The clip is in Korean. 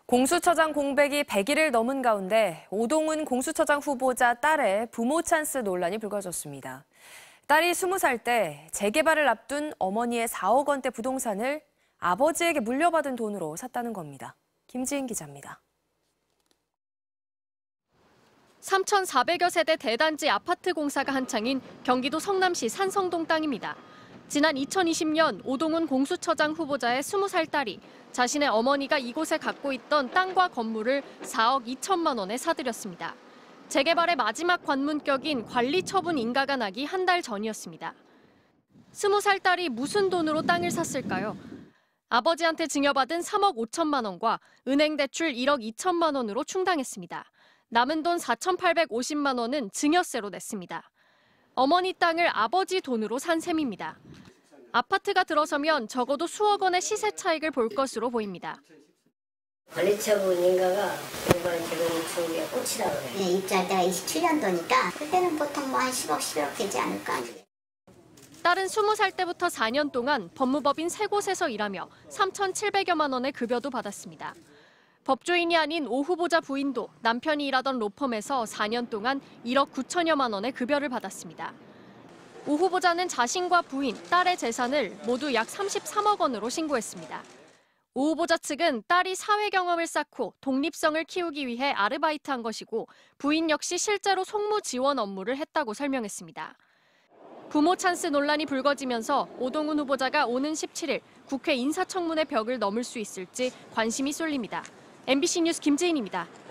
공수처장 공백이 100일을 넘은 가운데 오동훈 공수처장 후보자 딸의 부모 찬스 논란이 불거졌습니다. 딸이 20살 때 재개발을 앞둔 어머니의 4억 원대 부동산을 아버지에게 물려받은 돈으로 샀다는 겁니다. 김지인 기자입니다. 3,400여 세대 대단지 아파트 공사가 한창인 경기도 성남시 산성동 땅입니다. 지난 2020년 오동훈 공수처장 후보자의 20살 딸이 자신의 어머니가 이곳에 갖고 있던 땅과 건물을 4억 2천만 원에 사들였습니다. 재개발의 마지막 관문격인 관리 처분 인가가 나기 한 달 전이었습니다. 20살 딸이 무슨 돈으로 땅을 샀을까요? 아버지한테 증여받은 3억 5천만 원과 은행 대출 1억 2천만 원으로 충당했습니다. 남은 돈 4,850만 원은 증여세로 냈습니다. 어머니 땅을 아버지 돈으로 산 셈입니다. 아파트가 들어서면 적어도 수억 원의 시세 차익을 볼 것으로 보입니다. 관리처분 인가가 일반 지금 중에 꽂히라고 그래요. 네, 입주할 때가 27년도니까 그때는 보통 뭐 한 10억, 11억 되지 않을까. 딸은 20살 때부터 4년 동안 법무법인 3곳에서 일하며 3,700여만 원의 급여도 받았습니다. 법조인이 아닌 오 후보자 부인도 남편이 일하던 로펌에서 4년 동안 1억 9천여만 원의 급여를 받았습니다. 오 후보자는 자신과 부인, 딸의 재산을 모두 약 33억 원으로 신고했습니다. 오 후보자 측은 딸이 사회 경험을 쌓고 독립성을 키우기 위해 아르바이트한 것이고 부인 역시 실제로 송무 지원 업무를 했다고 설명했습니다. 부모 찬스 논란이 불거지면서 오동훈 후보자가 오는 17일 국회 인사청문회 벽을 넘을 수 있을지 관심이 쏠립니다. MBC 뉴스 김지인입니다.